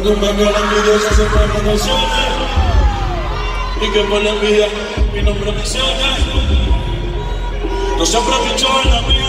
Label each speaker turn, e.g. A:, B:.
A: tumba que la envidiosa se promocione y que por la envidia mi nombre mencione. No se aprovechó en la mía.